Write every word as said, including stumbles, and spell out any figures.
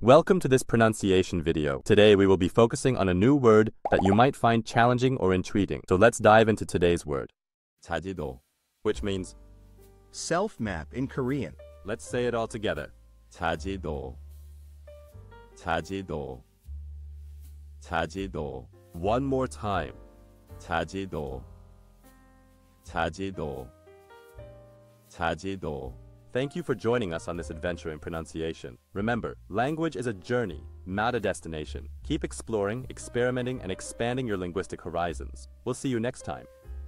Welcome to this pronunciation video. Today we will be focusing on a new word that you might find challenging or intriguing. So let's dive into today's word. jajido, which means self-map in Korean. Let's say it all together. jajido, jajido, jajido. One more time. jajido, jajido, jajido. Thank you for joining us on this adventure in pronunciation. Remember, language is a journey, not a destination. Keep exploring, experimenting, and expanding your linguistic horizons. We'll see you next time.